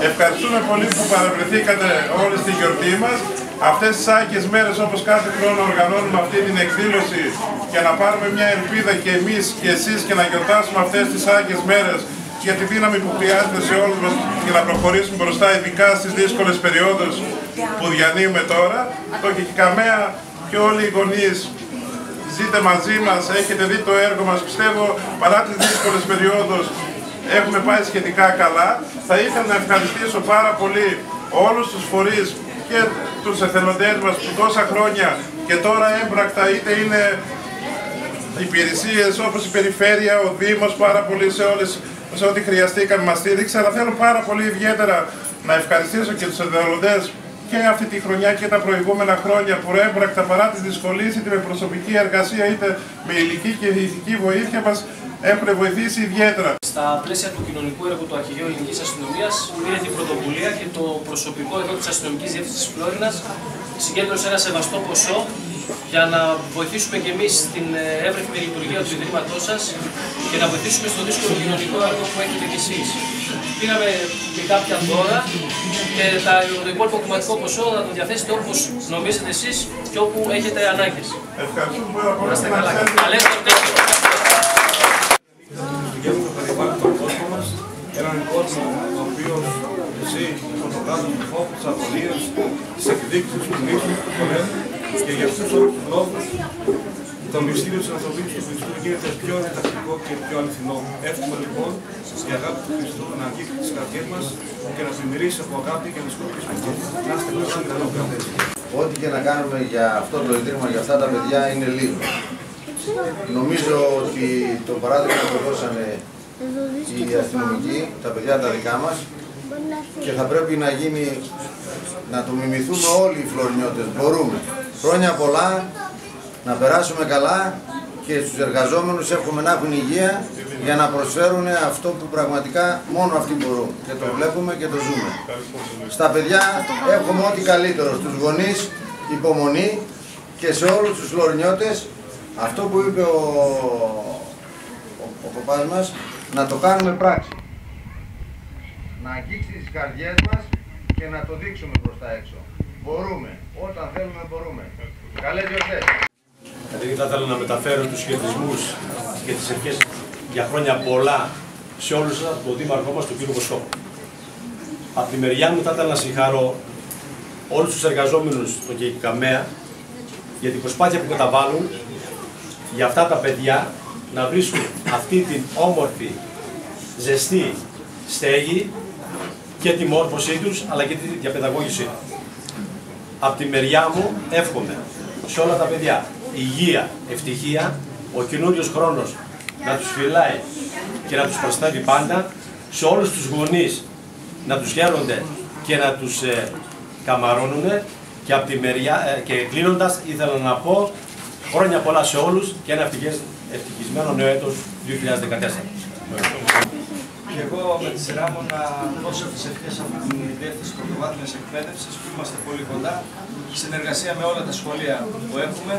Ευχαριστούμε πολύ που παραβρεθήκατε όλοι στη γιορτή μας. Αυτές τις Άγιες μέρες, όπως κάθε χρόνο οργανώνουμε αυτή την εκδήλωση για να πάρουμε μια ελπίδα και εμείς και εσείς και να γιορτάσουμε αυτές τις Άγιες μέρες για τη δύναμη που χρειάζεται σε όλους μας για να προχωρήσουμε μπροστά, ειδικά στις δύσκολες περιόδους που διανύουμε τώρα. Το Κεκικαμέα και όλοι οι γονείς ζείτε μαζί μας, έχετε δει το έργο μας, πιστεύω παρά τις δύσκολες περιόδους έχουμε πάει σχετικά καλά. Θα ήθελα να ευχαριστήσω πάρα πολύ όλους τους φορείς και τους εθελοντές μας που τόσα χρόνια και τώρα έμπρακτα, είτε είναι υπηρεσίες όπως η Περιφέρεια, ο Δήμος, πάρα πολύ σε ό,τι χρειαστήκαμε μας στήριξε, αλλά θέλω πάρα πολύ ιδιαίτερα να ευχαριστήσω και τους εθελοντές και αυτή τη χρονιά και τα προηγούμενα χρόνια που έμπρακτα παρά τις δυσκολίες είτε με προσωπική εργασία είτε με υλική και ηθική βοήθεια μας έχουν βοηθήσει ιδιαίτερα. Στα πλαίσια του κοινωνικού έργου του Αρχηγείου Ελληνικής Αστυνομίας πήρε την πρωτοβουλία και το προσωπικό εδώ της Αστυνομικής Διεύθυνσης της Φλόρινας συγκέντρωσε ένα σεβαστό ποσό για να βοηθήσουμε και εμείς στην εύρυθμη λειτουργία του Ιδρύματός σας και να βοηθήσουμε στο δύσκολο κοινωνικό έργο που έχετε κι εσείς. Πήραμε και κάποια δώρα και το υπόλοιπο κομματικό ποσό να το διαθέσετε όπως νομίζετε εσείς και όπου έχετε ανάγκες. Ευχαριστούμε πολύ. Να είστε καλά. Έναν κόσμο ο οποίος ζει στον προκάτω του φόβου, της αγωνίας, της εκδίκησης, του μίσους, του πολέμου και για αυτούς όλους τους λόγους το μυστήριο της ανθρωπίνης του Χριστού γίνεται πιο εντακτικό και πιο αληθινό. Εύχομαι λοιπόν η αγάπη του Χριστού να αγγίξει τις καρδιές μας και να πλημμυρίσει από αγάπη και να σκοπίσουμε. Να είστε καλά, καλό. Ό,τι και να κάνουμε για αυτό το Ιδρύμα, για αυτά τα παιδιά είναι λίγο. Νομίζω ότι το παράδειγμα που δώσανε οι αστυνομικοί, τα παιδιά τα δικά μας, και θα πρέπει να γίνει, να το μιμηθούμε όλοι οι φλωρινιώτες. Μπορούμε. Χρόνια πολλά, να περάσουμε καλά και στους εργαζόμενους εύχομαι να έχουν υγεία για να προσφέρουν αυτό που πραγματικά μόνο αυτοί μπορούν. Και το βλέπουμε και το ζούμε. Στα παιδιά εύχομαι ό,τι καλύτερο, στους γονείς υπομονή και σε όλους τους φλωρινιώτες αυτό που είπε ο παπάς μας, να το κάνουμε πράξη. Να αγγίξει τις καρδιές μας και να το δείξουμε προς τα έξω. Μπορούμε. Όταν θέλουμε μπορούμε. Καλές γιορτές. Καταρχήν θα ήθελα να μεταφέρω τους χαιρετισμούς και τις ευχές για χρόνια πολλά σε όλους σας, τον Δήμαρχό μας, τον κύριο Βοσκό. Από τη μεριά μου θα ήθελα να συγχαρώ όλους τους εργαζόμενους στον Κεκικαμέα για την προσπάθεια που καταβάλουν για αυτά τα παιδιά να βρίσκουν αυτή την όμορφη, ζεστή στέγη και τη μόρφωσή τους, αλλά και τη διαπαιδαγώγησή τους. Από τη μεριά μου εύχομαι σε όλα τα παιδιά υγεία, ευτυχία, ο καινούριος χρόνος να τους φυλάει και να τους προστατεύει πάντα, σε όλους τους γονείς να τους χαίρονται και να τους καμαρώνουν, και από τη μεριά, και κλείνοντας ήθελα να πω χρόνια πολλά σε όλους και ένα ευτυχισμένο νέο έτος 2014. Και εγώ με τη σειρά μου να δώσω τις ευχές από την Διεύθυνση Πρωτοβάθμιας Εκπαίδευσης που είμαστε πολύ κοντά, συνεργασία με όλα τα σχολεία που έχουμε,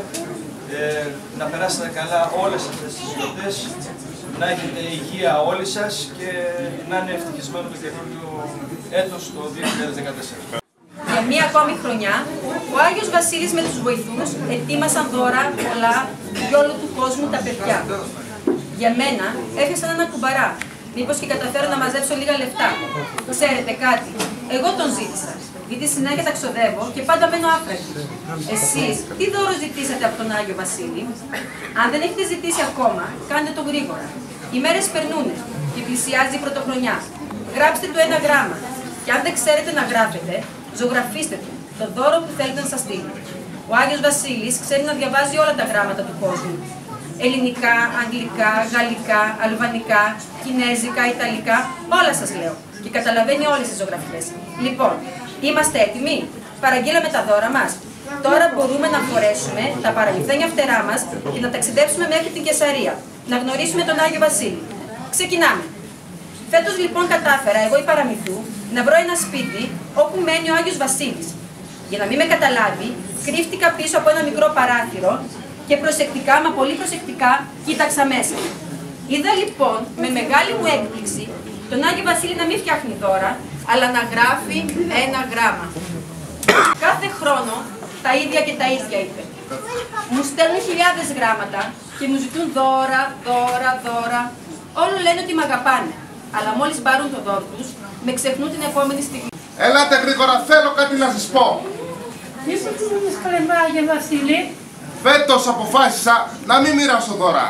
να περάσετε καλά όλες αυτές τις γιορτές, να έχετε υγεία όλοι σας και να είναι ευτυχισμένο το καινούριο έτος το 2014. Για μία ακόμη χρονιά, ο Άγιος Βασίλης με τους βοηθούς ετοίμασαν δώρα πολλά για όλου του κόσμου τα παιδιά. Για μένα έφτιαξαν ένα κουμπαρά, μήπως και καταφέρω να μαζέψω λίγα λεφτά. Ξέρετε κάτι, εγώ τον ζήτησα, γιατί συνέχεια τα ξοδεύω και πάντα μένω άφραγη. Εσείς τι δώρο ζητήσατε από τον Άγιο Βασίλη? Αν δεν έχετε ζητήσει ακόμα, κάντε το γρήγορα. Οι μέρες περνούνε και πλησιάζει η πρωτοχρονιά. Γράψτε του ένα γράμμα και αν δεν ξέρετε να γράφετε, ζωγραφίστε του το δώρο που θέλετε να σας στείλει. Ο Άγιος Βασίλης ξέρει να διαβάζει όλα τα γράμματα του κόσμου. Ελληνικά, αγγλικά, γαλλικά, αλβανικά, κινέζικα, ιταλικά, όλα σας λέω. Και καταλαβαίνει όλες τις ζωγραφιές. Λοιπόν, είμαστε έτοιμοι? Παραγγείλαμε τα δώρα μας. Τώρα μπορούμε να φορέσουμε τα παραλυθένια φτερά μας και να ταξιδέψουμε μέχρι την Κεσαρία. Να γνωρίσουμε τον Άγιο Βασίλη. Ξεκινάμε. Φέτος λοιπόν κατάφερα, εγώ η Παραμυθού, να βρω ένα σπίτι όπου μένει ο Άγιος Βασίλης. Για να μην με καταλάβει, κρύφτηκα πίσω από ένα μικρό παράθυρο και προσεκτικά, μα πολύ προσεκτικά, κοίταξα μέσα. Είδα λοιπόν με μεγάλη μου έκπληξη τον Άγιο Βασίλη να μην φτιάχνει δώρα, αλλά να γράφει ένα γράμμα. Κάθε χρόνο τα ίδια και τα ίδια είπε. Μου στέλνουν χιλιάδες γράμματα και μου ζητούν δώρα. Όλο λένε ότι με αγαπάνε, αλλά μόλις πάρουν το δώρο τους, με ξεχνούν την επόμενη στιγμή. Ελάτε γρήγορα, θέλω κάτι να σας πω. Είσαι τι μου Άγιε Βασίλη. Φέτος αποφάσισα να μην μοιράσω δώρα.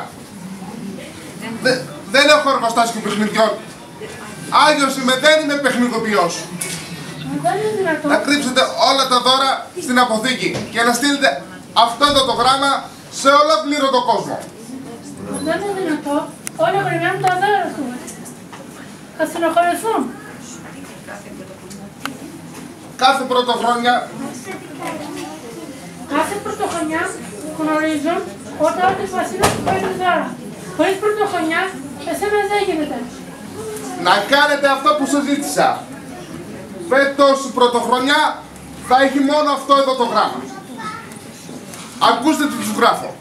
Δεν έχω εργοστάσιο παιχνιδιών. Άγιος είμαι, δεν είμαι παιχνιδοποιός. Δεν είναι δυνατόν. Να κρύψετε όλα τα δώρα στην αποθήκη και να στείλετε αυτό εδώ το γράμμα σε ολόκληρο τον κόσμο. Δεν είναι δυνατόν. Όλα περιμένουν τα δώρα του. Θα συνοχωρηθούν. Κάθε πρωτοχρόνια γνωρίζουν όταν ο Βασίλης του παίρνει δώρα. Χωρίς πρωτοχρονιά, εσένα δεν γίνεται. να κάνετε αυτό που σας ζήτησα. Φέτος η πρωτοχρονιά θα έχει μόνο αυτό εδώ το γράμμα. Ακούστε τι τους γράφω.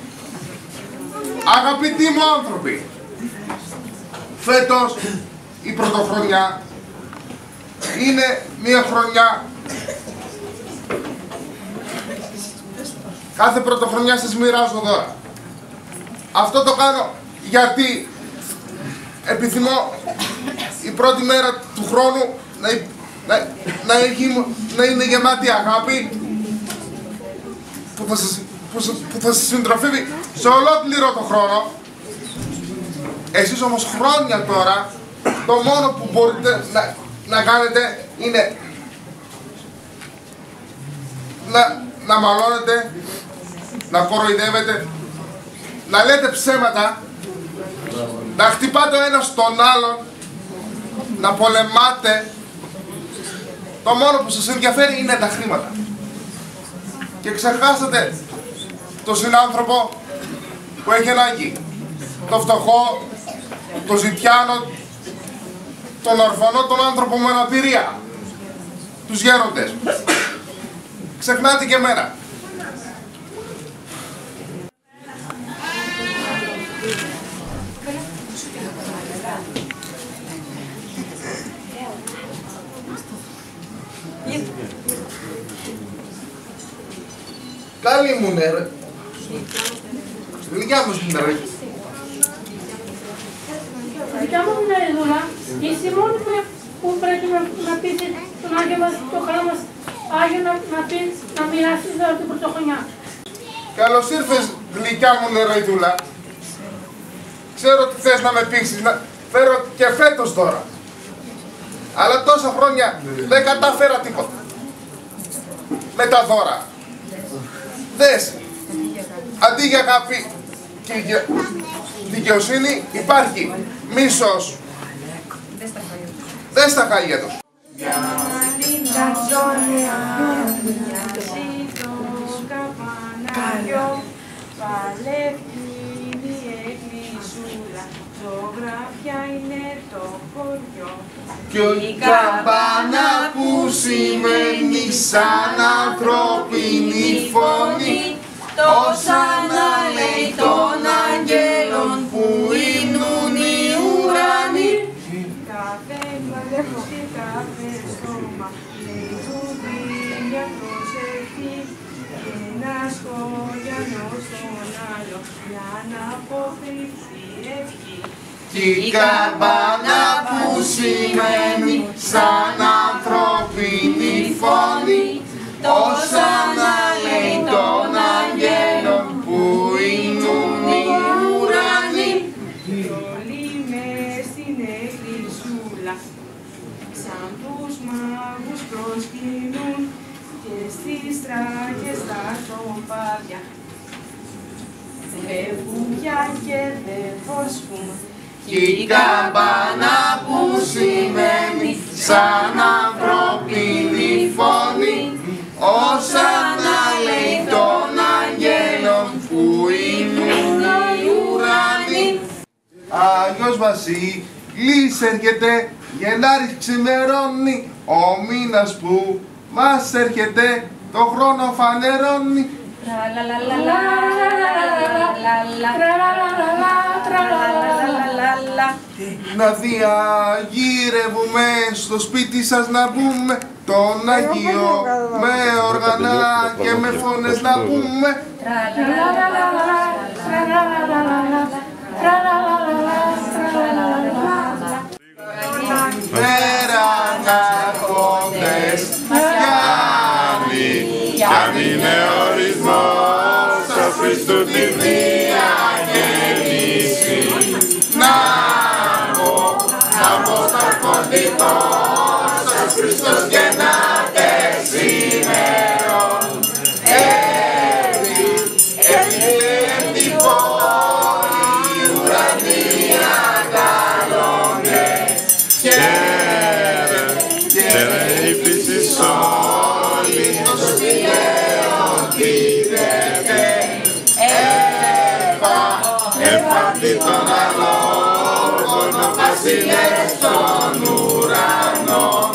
Αγαπητοί μου άνθρωποι, φέτος η πρωτοχρονιά είναι μια χρονιά. Κάθε πρωτοχρονιά σας μοιράζω δώρα. Αυτό το κάνω γιατί επιθυμώ η πρώτη μέρα του χρόνου να είναι γεμάτη αγάπη που θα σας συντροφεύει σε ολόκληρο το χρόνο. Εσείς όμως χρόνια τώρα το μόνο που μπορείτε να κάνετε είναι να μαλώνετε, να κοροϊδεύετε, να λέτε ψέματα, να χτυπάτε ο ένας τον άλλον, να πολεμάτε. Το μόνο που σας ενδιαφέρει είναι τα χρήματα. Και ξεχάσατε τον συνάνθρωπο που έχει ανάγκη. Το φτωχό, το ζητιάνο, τον ορφανό, τον άνθρωπο με αναπηρία. Τους γέροντες. Ξεχνάτε και εμένα. Καλή μου νερέ. Στη δικιά μου νερέ. Δικιά μου νερεδούλα, είσαι η μόνη που πρέπει να πείτε τον Άγιο το καλό μας Άγιο να μοιράσεις δώρα την πρωτοχρονιά. Καλώς ήρθες γλυκιά μου νεραϊδούλα. Ξέρω ότι θες να με πείσεις, να φέρω και φέτος δώρα. Αλλά τόσα χρόνια δεν κατάφερα τίποτα. Με τα δώρα. Δες, αντί για αγάπη και για δικαιοσύνη υπάρχει μίσος. Δες τα χάλια τους. Κι η καμπάνα που σημαίνει σαν ανθρώπινη φωνή, τόσα να λέει των αγγέλων που είνουν οι ουρανοί. Κάθε μαλεύτη, κάθε στόμα λέει κουβί για προσευχή και ένας χωριανός στον άλλο για να αποκρυφθεί ευχή. Κι η καμπάνα που σημαίνει σαν ανθρώπινη φωνή, τόσα να λέει των αγγέλων που είνουν οι ουρανοί. Κι όλοι μες στην εκκλησούλα σαν τους μάγους προσκυνούν και στις τράγες τα τροπάδια φεύγουν πια και δεν φωσκούν. Κι η καμπάνα που σημαίνει σαν ανθρώπινη φωνή, όσα να λέει των αγγέλων που είνουν οι ουρανοί. Άγιος Βασίλης έρχεται, Γενάρης ξημερώνει, ο μήνας που μας έρχεται, το χρόνο φανερώνει. Να διαγύρευουμε στο σπίτι σας να μπούμε τον Αγίο με όργανα και με φωνές να πούμε. Περανάρχοντες Γιάννη είναι ορισμός ως Χριστού τη Θεία γεννήση. Να σταρκοντικός ως Χριστός γεννάται σήμερον. Έπλην την πόλη ουρανία καλώνε. Χαίρε η φύσης όλη το σπηλαίον δίδεται. Εφαντή των αλόγων ο βασιλεύς των ουρανών.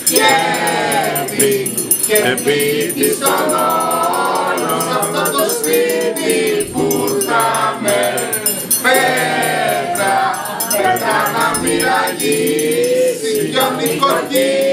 Και ποιητής των όλων σ' αυτό το σπίτι που θα με πέτρα να μοιραγήσει κι όνει κορκί.